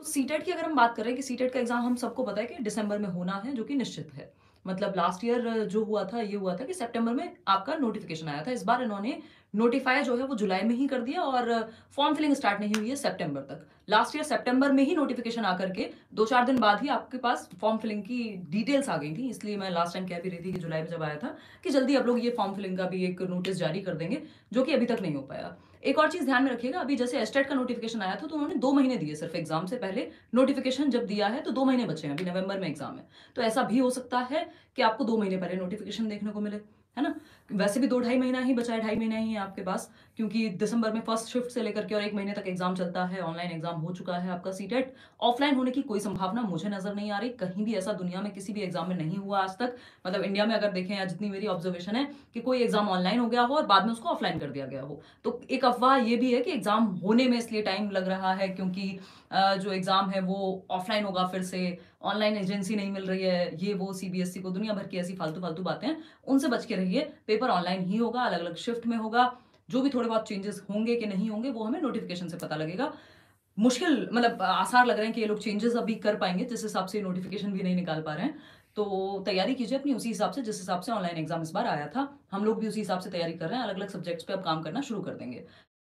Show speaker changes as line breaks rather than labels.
CTET की अगर हम बात करें कि सीटेट का एग्ज़ाम हम सबको पता है कि दिसंबर में होना है, जो कि निश्चित है। मतलब लास्ट ईयर जो हुआ था, ये हुआ था कि सितंबर में आपका नोटिफ़िकेशन आया था। इस बार इन्होंने नोटिफ़ाई जो है वो जुलाई में ही कर दिया और फॉर्म फिलिंग स्टार्ट नहीं हुई है सितंबर तक। लास्ट ईयर सितंबर में ही नोटिफ़िकेशन आकर के 2-4 दिन बाद ही आपके पास फॉर्म फिलिंग की डिटेल्स आ गई थी। इसलिए मैं लास्ट टाइम कह भी रही थी कि जुलाई में जब आया था कि जल्दी आप लोग ये फॉर्म फिलिंग का भी एक नोटिस जारी कर देंगे, जो कि अभी तक नहीं हो पाया। एक और चीज़ ध्यान में रखिएगा, अभी जैसे एस्टेट का नोटिफ़िकेशन आया था, तो उन्होंने 2 महीने दिए सिर्फ़ एग्ज़ाम से पहले। नोटिफ़िकेशन जब दिया है, तो 2 महीने बचे हैं, अभी नवंबर में एग्ज़ाम है। तो ऐसा भी हो सकता है कि आपको 2 महीने पहले नोटिफ़िकेशन देखने को मिले, है ना? वैसे भी 2 ढाई महीना ही बचा है, ढाई महीना ही है आपके पास, क्योंकि दिसंबर में फर्स्ट शिफ्ट से लेकर के और 1 महीने तक एग्ज़ाम चलता है, ऑनलाइन एग्ज़ाम हो चुका है आपका सीटेट। ऑफ़लाइन होने की कोई संभावना मुझे नज़र नहीं आ रही, कहीं भी ऐसा दुनिया में किसी भी एग्ज़ाम में नहीं हुआ आज तक। मतलब इंडिया में अगर देखें या जितनी मेरी ऑब्ज़र्वेशन है कि कोई एग्ज़ाम ऑनलाइन हो गया हो और बाद में उसको ऑफ़लाइन कर दिया गया हो। तो एक अफ़वाह ये भी है कि एग्ज़ाम होने में इसलिए टाइम लग रहा है क्योंकि जो एग्ज़ाम है वो ऑफ़लाइन होगा फिर से, ऑनलाइन एजेंसी नहीं मिल रही है, ये वो सीबीएसई को दुनिया भर की ऐसी फ़ालतू-फ़ालतू बातें हैं, उनसे बच के रहिए। पेपर ऑनलाइन ही होगा, अलग-अलग शिफ्ट में होगा। जो भी थोड़े बहुत चेंजेज़ होंगे कि नहीं होंगे, वो हमें नोटिफ़िकेशन से पता लगेगा। मुश्किल मतलब आसार लग रहे हैं कि ये लोग चेंजेज़ अभी कर पाएँगे, जिस हिसाब से नोटिफ़िकेशन भी नहीं निकाल पा रहे हैं। तो तैयारी कीजिए अपनी उसी हिसाब से, जिस हिसाब से ऑनलाइन एग्ज़ाम इस बार आया था। हम लोग भी उसी हिसाब से तैयारी कर रहे हैं, अलग-अलग सब्जेक्ट्स पे अब काम करना शुरू कर देंगे।